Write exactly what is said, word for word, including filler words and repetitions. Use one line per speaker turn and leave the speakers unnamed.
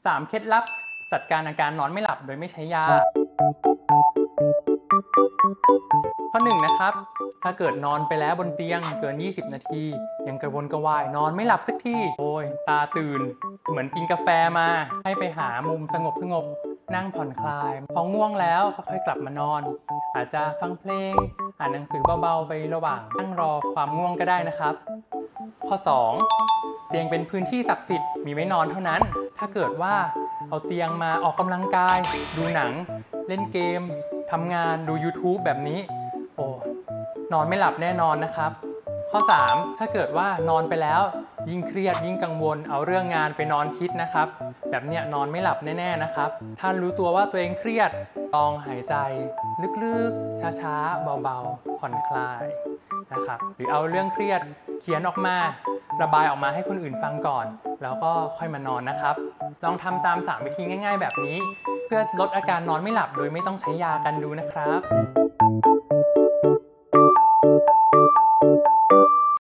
สามเคล็ดลับจัดการอาการนอนไม่หลับโดยไม่ใช้ยาข้อหนึ่งนะครับถ้าเกิดนอนไปแล้วบนเตียงเกินยี่สิบนาทียังกระวนกระวายนอนไม่หลับสักทีโอ้ยตาตื่นเหมือนกินกาแฟมาให้ไปหามุมสงบสงบนั่งผ่อนคลายพอง่วงแล้วก็ค่อยกลับมานอนอาจจะฟังเพลงอ่านหนังสือเบาๆไประหว่างนั่งรอความง่วงก็ได้นะครับข้อสองเตียงเป็นพื้นที่ศักดิ์สิทธิ์มีไว้นอนเท่านั้นถ้าเกิดว่าเอาเตียงมาออกกำลังกายดูหนังเล่นเกมทำงานดู ยูทูบ แบบนี้โอ้นอนไม่หลับแน่นอนนะครับข้อสามถ้าเกิดว่านอนไปแล้วยิ่งเครียดยิ่งกังวลเอาเรื่องงานไปนอนคิดนะครับแบบเนี้ยนอนไม่หลับแน่ๆนะครับถ้ารู้ตัวว่าตัวเองเครียดลองหายใจลึกๆช้าๆเบาๆผ่อนคลายนะครับหรือเอาเรื่องเครียดเขียนออกมาระบายออกมาให้คนอื่นฟังก่อนแล้วก็ค่อยมานอนนะครับลองทำตามสามวิธีง่ายๆแบบนี้เพื่อลดอาการนอนไม่หลับโดยไม่ต้องใช้ยากันดูนะครับ